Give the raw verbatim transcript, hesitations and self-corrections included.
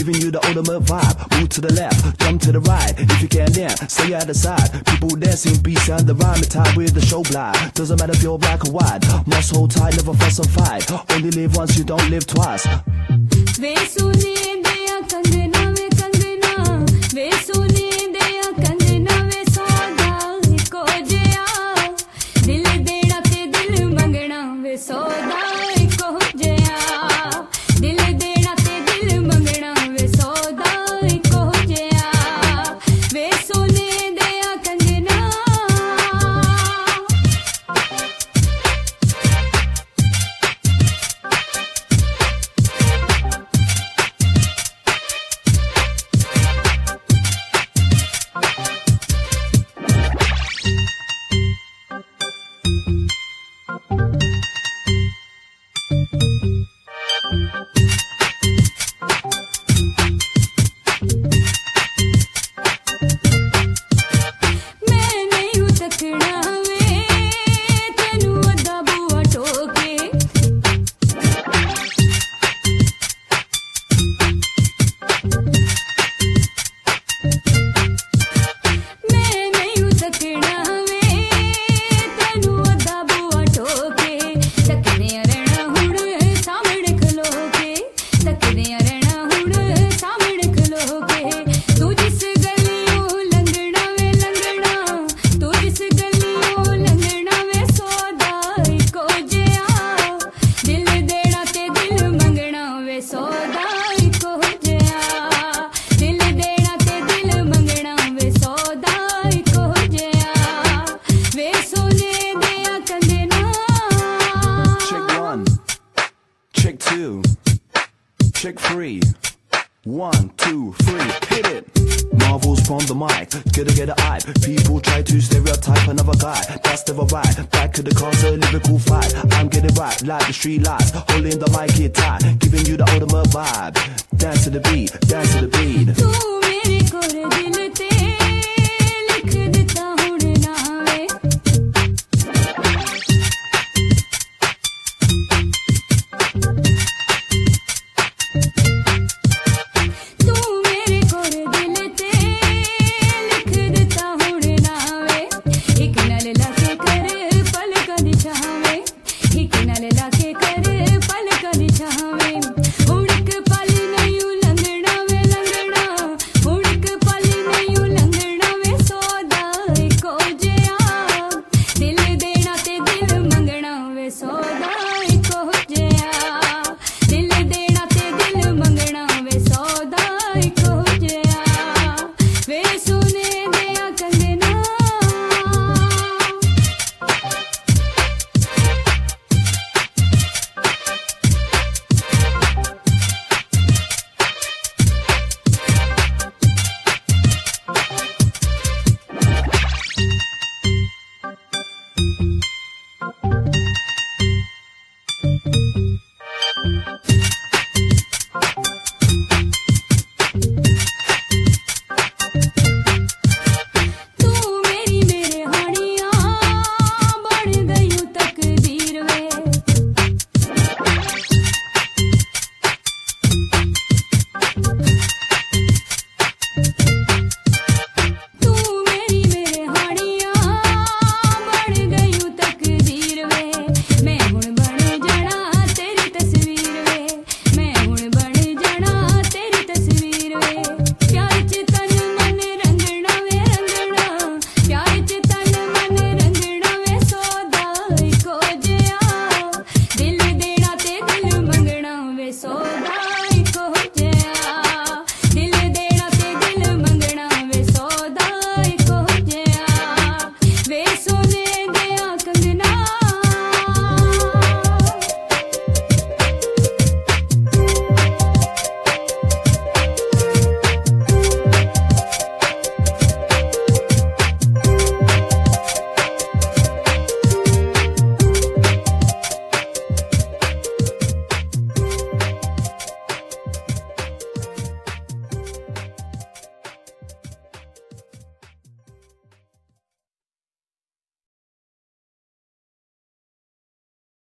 giving you the ultimate vibe. Move to the left, jump to the right. If you can, then stay at the side. People dancing, beats and the rhyme, tied with the show blind. Doesn't matter if you're black or white. Must hold tight, never fuss and fight. Only live once, you don't live twice. Check two, check three, one, two, three, hit it. Marvels from the mic, get a get a eye. People try to stereotype another guy. That's never right. Back to the cause, a lyrical fight. I'm getting right, like the street lights. Holding the mic, it tight, giving you the ultimate vibe. Dance to the beat, dance to the beat.